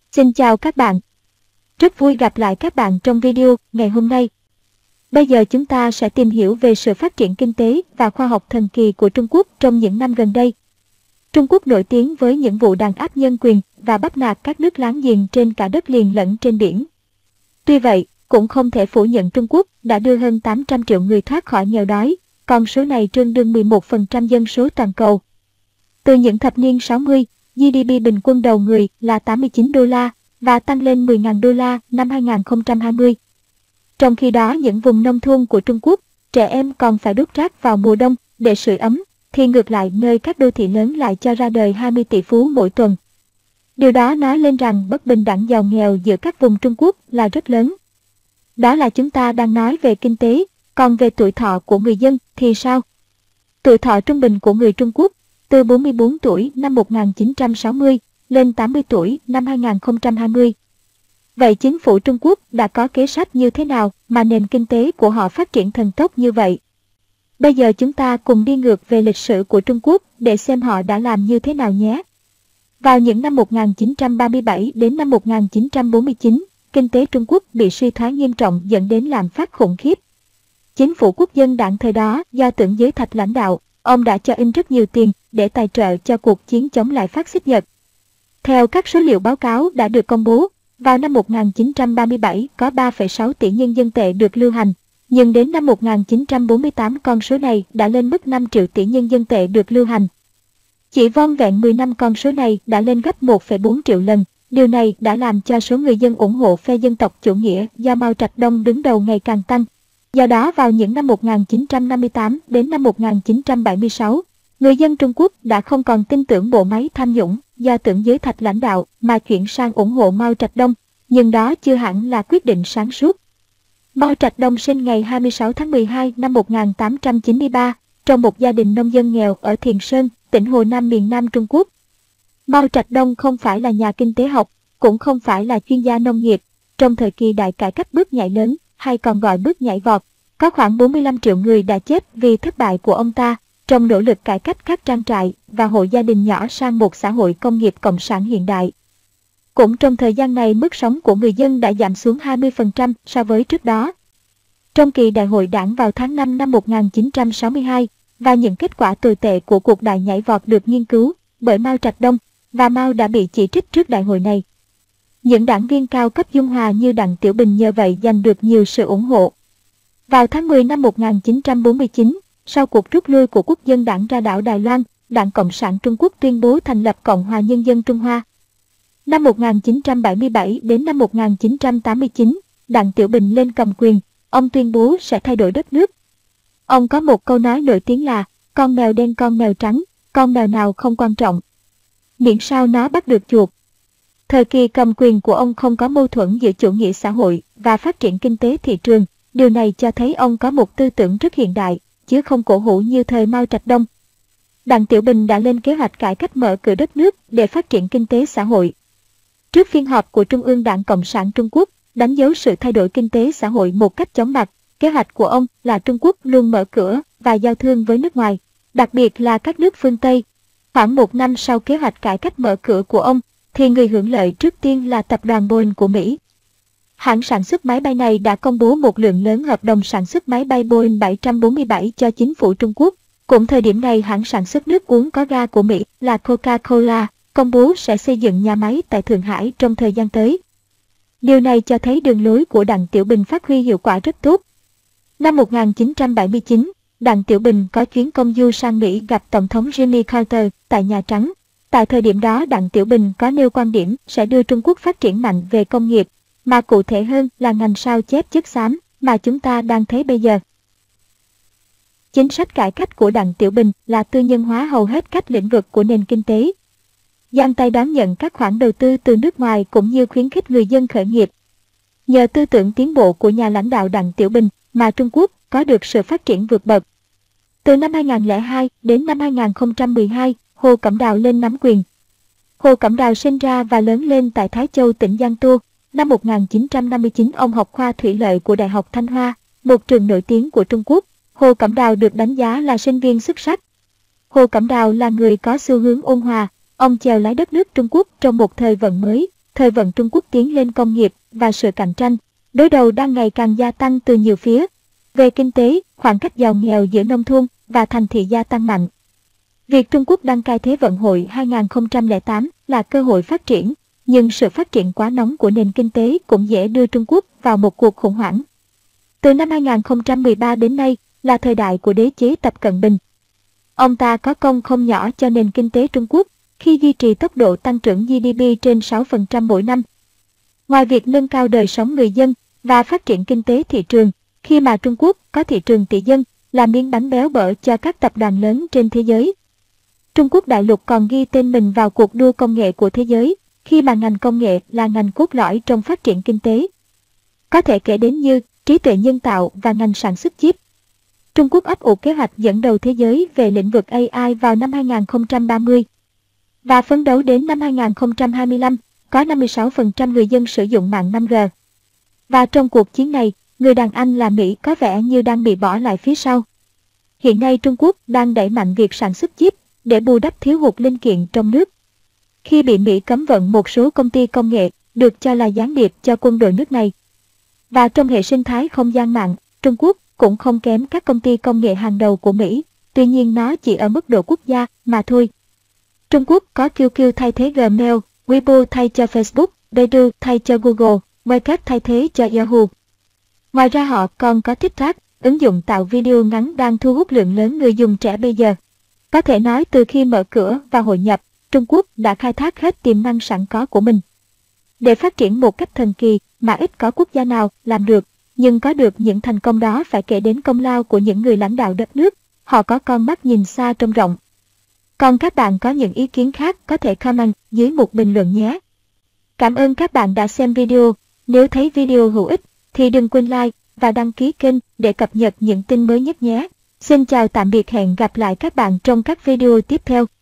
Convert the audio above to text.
Xin chào các bạn. Rất vui gặp lại các bạn trong video ngày hôm nay. Bây giờ chúng ta sẽ tìm hiểu về sự phát triển kinh tế và khoa học thần kỳ của Trung Quốc trong những năm gần đây. Trung Quốc nổi tiếng với những vụ đàn áp nhân quyền và bắt nạt các nước láng giềng trên cả đất liền lẫn trên biển. Tuy vậy, cũng không thể phủ nhận Trung Quốc đã đưa hơn 800 triệu người thoát khỏi nghèo đói, con số này tương đương 11% dân số toàn cầu. Từ những thập niên 60, GDP bình quân đầu người là 89 đô la và tăng lên 10.000 đô la năm 2020. Trong khi đó những vùng nông thôn của Trung Quốc, trẻ em còn phải đốt rác vào mùa đông để sưởi ấm, thì ngược lại nơi các đô thị lớn lại cho ra đời 20 tỷ phú mỗi tuần. Điều đó nói lên rằng bất bình đẳng giàu nghèo giữa các vùng Trung Quốc là rất lớn. Đó là chúng ta đang nói về kinh tế, còn về tuổi thọ của người dân thì sao? Tuổi thọ trung bình của người Trung Quốc từ 44 tuổi năm 1960 lên 80 tuổi năm 2020. Vậy chính phủ Trung Quốc đã có kế sách như thế nào mà nền kinh tế của họ phát triển thần tốc như vậy? Bây giờ chúng ta cùng đi ngược về lịch sử của Trung Quốc để xem họ đã làm như thế nào nhé. Vào những năm 1937 đến năm 1949, kinh tế Trung Quốc bị suy thoái nghiêm trọng dẫn đến lạm phát khủng khiếp. Chính phủ quốc dân đảng thời đó do Tưởng Giới Thạch lãnh đạo, ông đã cho in rất nhiều tiền để tài trợ cho cuộc chiến chống lại phát xít Nhật. Theo các số liệu báo cáo đã được công bố, vào năm 1937 có 3,6 tỷ nhân dân tệ được lưu hành, nhưng đến năm 1948 con số này đã lên mức 5 triệu tỷ nhân dân tệ được lưu hành. Chỉ vỏn vẹn 10 năm con số này đã lên gấp 1,4 triệu lần. Điều này đã làm cho số người dân ủng hộ phe dân tộc chủ nghĩa do Mao Trạch Đông đứng đầu ngày càng tăng. Do đó vào những năm 1958 đến năm 1976, người dân Trung Quốc đã không còn tin tưởng bộ máy tham nhũng do Tưởng Giới Thạch lãnh đạo mà chuyển sang ủng hộ Mao Trạch Đông, nhưng đó chưa hẳn là quyết định sáng suốt. Mao Trạch Đông sinh ngày 26 tháng 12 năm 1893 trong một gia đình nông dân nghèo ở Thiền Sơn, tỉnh Hồ Nam miền Nam Trung Quốc. Mao Trạch Đông không phải là nhà kinh tế học, cũng không phải là chuyên gia nông nghiệp. Trong thời kỳ đại cải cách bước nhảy lớn, hay còn gọi bước nhảy vọt, có khoảng 45 triệu người đã chết vì thất bại của ông ta trong nỗ lực cải cách các trang trại và hộ gia đình nhỏ sang một xã hội công nghiệp cộng sản hiện đại. Cũng trong thời gian này mức sống của người dân đã giảm xuống 20% so với trước đó. Trong kỳ đại hội đảng vào tháng 5 năm 1962 và những kết quả tồi tệ của cuộc đại nhảy vọt được nghiên cứu bởi Mao Trạch Đông, và Mao đã bị chỉ trích trước đại hội này. Những đảng viên cao cấp Dung Hòa như Đặng Tiểu Bình nhờ vậy giành được nhiều sự ủng hộ. Vào tháng 10 năm 1949, sau cuộc rút lui của Quốc dân đảng ra đảo Đài Loan, Đảng Cộng sản Trung Quốc tuyên bố thành lập Cộng hòa Nhân dân Trung Hoa. Năm 1977 đến năm 1989, Đặng Tiểu Bình lên cầm quyền, ông tuyên bố sẽ thay đổi đất nước. Ông có một câu nói nổi tiếng là, con mèo đen con mèo trắng, con mèo nào không quan trọng, miễn sao nó bắt được chuột. Thời kỳ cầm quyền của ông không có mâu thuẫn giữa chủ nghĩa xã hội và phát triển kinh tế thị trường. Điều này cho thấy ông có một tư tưởng rất hiện đại, chứ không cổ hủ như thời Mao Trạch Đông. Đặng Tiểu Bình đã lên kế hoạch cải cách mở cửa đất nước để phát triển kinh tế xã hội. Trước phiên họp của Trung ương Đảng Cộng sản Trung Quốc, đánh dấu sự thay đổi kinh tế xã hội một cách chóng mặt, kế hoạch của ông là Trung Quốc luôn mở cửa và giao thương với nước ngoài, đặc biệt là các nước phương Tây. Khoảng một năm sau kế hoạch cải cách mở cửa của ông, thì người hưởng lợi trước tiên là tập đoàn Boeing của Mỹ. Hãng sản xuất máy bay này đã công bố một lượng lớn hợp đồng sản xuất máy bay Boeing 747 cho chính phủ Trung Quốc. Cũng thời điểm này hãng sản xuất nước uống có ga của Mỹ là Coca-Cola công bố sẽ xây dựng nhà máy tại Thượng Hải trong thời gian tới. Điều này cho thấy đường lối của Đặng Tiểu Bình phát huy hiệu quả rất tốt. Năm 1979, Đặng Tiểu Bình có chuyến công du sang Mỹ gặp Tổng thống Jimmy Carter tại Nhà Trắng. Tại thời điểm đó Đặng Tiểu Bình có nêu quan điểm sẽ đưa Trung Quốc phát triển mạnh về công nghiệp, mà cụ thể hơn là ngành sao chép chất xám mà chúng ta đang thấy bây giờ. Chính sách cải cách của Đặng Tiểu Bình là tư nhân hóa hầu hết các lĩnh vực của nền kinh tế, giang tay đón nhận các khoản đầu tư từ nước ngoài cũng như khuyến khích người dân khởi nghiệp. Nhờ tư tưởng tiến bộ của nhà lãnh đạo Đặng Tiểu Bình mà Trung Quốc có được sự phát triển vượt bậc. Từ năm 2002 đến năm 2012, Hồ Cẩm Đào lên nắm quyền. Hồ Cẩm Đào sinh ra và lớn lên tại Thái Châu, tỉnh Giang Tô. Năm 1959, ông học khoa thủy lợi của Đại học Thanh Hoa, một trường nổi tiếng của Trung Quốc. Hồ Cẩm Đào được đánh giá là sinh viên xuất sắc. Hồ Cẩm Đào là người có xu hướng ôn hòa, ông chèo lái đất nước Trung Quốc trong một thời vận mới, thời vận Trung Quốc tiến lên công nghiệp và sự cạnh tranh, đối đầu đang ngày càng gia tăng từ nhiều phía. Về kinh tế, khoảng cách giàu nghèo giữa nông thôn và thành thị gia tăng mạnh. Việc Trung Quốc đăng cai Thế vận hội 2008 là cơ hội phát triển, nhưng sự phát triển quá nóng của nền kinh tế cũng dễ đưa Trung Quốc vào một cuộc khủng hoảng. Từ năm 2013 đến nay là thời đại của đế chế Tập Cận Bình. Ông ta có công không nhỏ cho nền kinh tế Trung Quốc khi duy trì tốc độ tăng trưởng GDP trên 6% mỗi năm. Ngoài việc nâng cao đời sống người dân và phát triển kinh tế thị trường, khi mà Trung Quốc có thị trường tỷ dân là miếng bánh béo bở cho các tập đoàn lớn trên thế giới. Trung Quốc đại lục còn ghi tên mình vào cuộc đua công nghệ của thế giới, khi mà ngành công nghệ là ngành cốt lõi trong phát triển kinh tế. Có thể kể đến như trí tuệ nhân tạo và ngành sản xuất chip. Trung Quốc ấp ủ kế hoạch dẫn đầu thế giới về lĩnh vực AI vào năm 2030. Và phấn đấu đến năm 2025, có 56% người dân sử dụng mạng 5G. Và trong cuộc chiến này, người đàn anh là Mỹ có vẻ như đang bị bỏ lại phía sau. Hiện nay Trung Quốc đang đẩy mạnh việc sản xuất chip để bù đắp thiếu hụt linh kiện trong nước. Khi bị Mỹ cấm vận một số công ty công nghệ được cho là gián điệp cho quân đội nước này. Và trong hệ sinh thái không gian mạng, Trung Quốc cũng không kém các công ty công nghệ hàng đầu của Mỹ, tuy nhiên nó chỉ ở mức độ quốc gia mà thôi. Trung Quốc có QQ thay thế Gmail, Weibo thay cho Facebook, Baidu thay cho Google, WeChat thay thế cho Yahoo. Ngoài ra họ còn có TikTok, ứng dụng tạo video ngắn đang thu hút lượng lớn người dùng trẻ bây giờ. Có thể nói từ khi mở cửa và hội nhập, Trung Quốc đã khai thác hết tiềm năng sẵn có của mình. Để phát triển một cách thần kỳ mà ít có quốc gia nào làm được, nhưng có được những thành công đó phải kể đến công lao của những người lãnh đạo đất nước, họ có con mắt nhìn xa trông rộng. Còn các bạn có những ý kiến khác có thể comment dưới mục bình luận nhé. Cảm ơn các bạn đã xem video, nếu thấy video hữu ích thì đừng quên like và đăng ký kênh để cập nhật những tin mới nhất nhé. Xin chào tạm biệt, hẹn gặp lại các bạn trong các video tiếp theo.